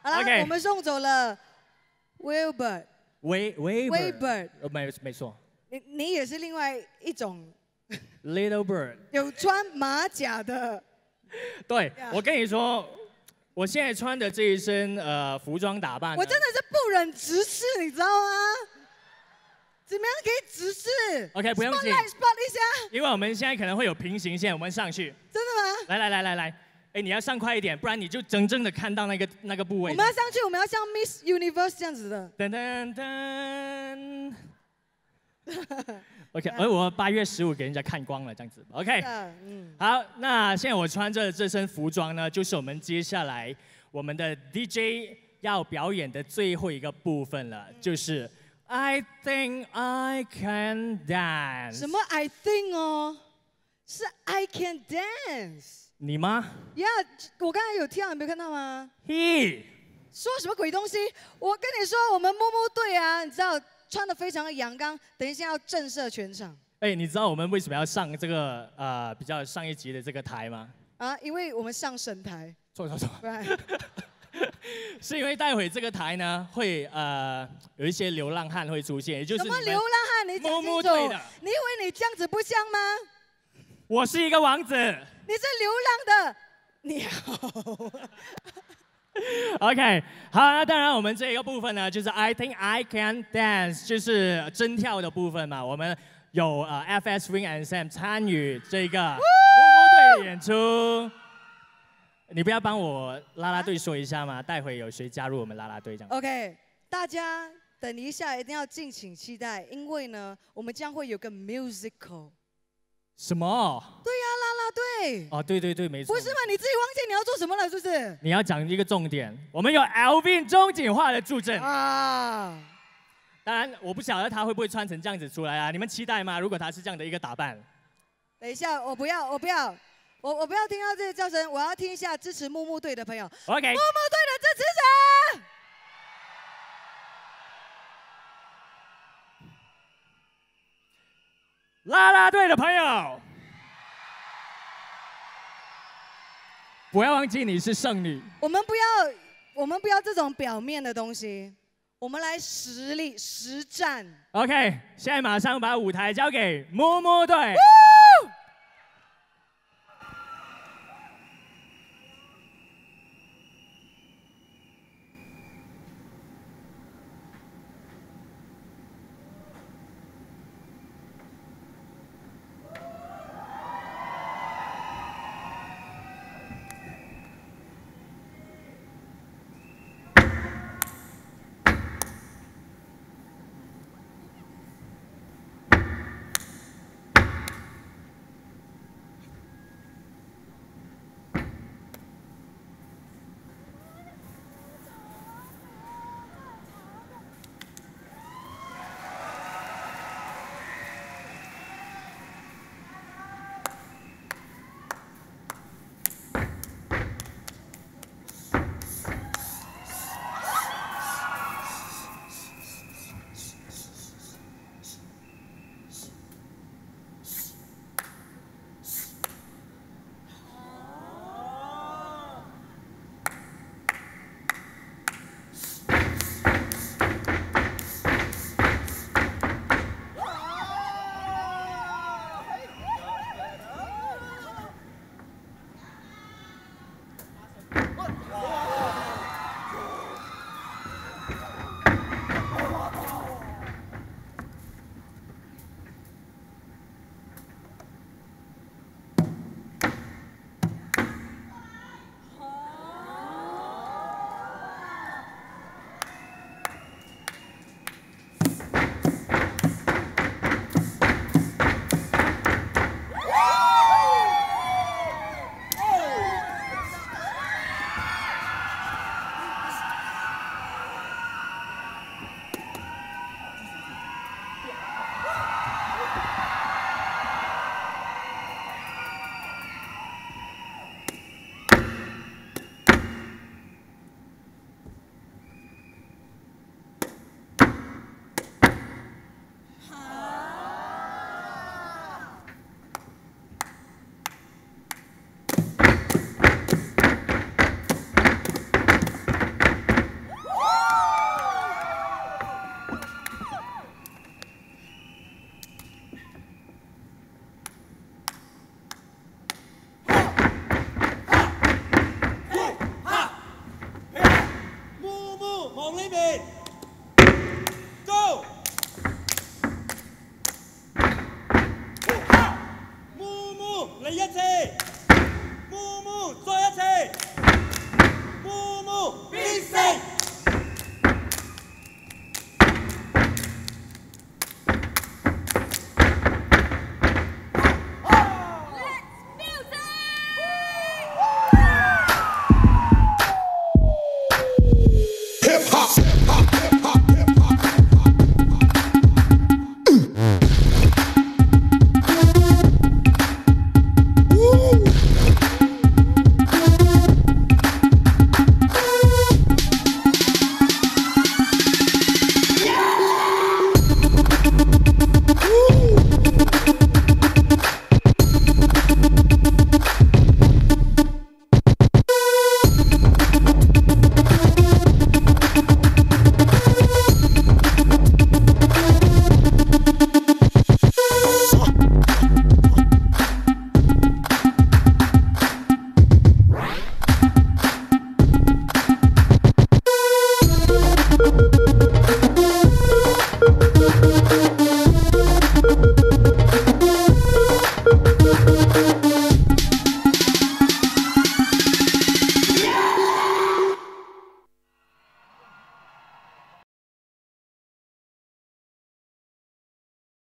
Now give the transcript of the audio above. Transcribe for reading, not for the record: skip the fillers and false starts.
好了， OK 我们送走了 Wilbert， Wilbert， 没错。 你也是另外一种 Little Bird， 有穿马甲的。 对，我跟你说，我现在穿的这一身服装打扮， 我真的是不忍直视，你知道吗？怎么样可以直视 ？OK， 不用紧 ，spot 一下。 因为我们现在可能会有平行线，我们上去。 真的吗？ 来，哎，你要上快一点，不然你就真正的看到那个部位。 我们要上去，我们要像 Miss Universe 这样子的。 噔噔噔。OK， 而我8月15给人家看光了，这样子。OK， 好，那现在我穿着这身服装呢，就是我们接下来我们的 DJ 要表演的最后一个部分了，就是 I think I can dance。 什么 I think 哦？是 I can dance。 你吗？ 呀，我刚才有跳，你没有看到吗？ 嘿， 说什么鬼东西？我跟你说，我们MooMoo队啊，你知道穿得非常的阳刚，等一下要震慑全场。 哎，你知道我们为什么要上这个比较上一集的这个台吗？ 啊，因为我们上神台。 错。 Right 是因为待会这个台呢会有一些流浪汉会出现，也就是什么流浪汉？你讲清楚。你以为你这样子不像吗？ 我是一个王子。 你是流浪的鸟。 OK， 好，那当然我们这一个部分呢，就是 I think I can dance， 就是真跳的部分嘛。我们有FS Swing and Sam 参与这个MooMoo队的演出。你不要帮我啦啦队说一下吗？待会有谁加入我们啦啦队这样 ？OK， 大家等一下一定要敬请期待，因为呢，我们将会有个 musical。 什么？ 对呀，啦啦队。 哦，对，没错。 不是吗？你自己忘记你要做什么了，是不是？ 你要讲一个重点，我们有 Alvin 钟景化的助阵啊。 当然，我不晓得他会不会穿成这样子出来啊？你们期待吗？如果他是这样的一个打扮？ 等一下，我不要听到这个叫声，我要听一下支持MooMoo队的朋友。 OK。 MooMoo队的支持者。 啦啦队的朋友，不要忘记你是剩女。 我们不要这种表面的东西，我们来实力实战。 OK， 现在马上把舞台交给MooMoo队。 妹妹。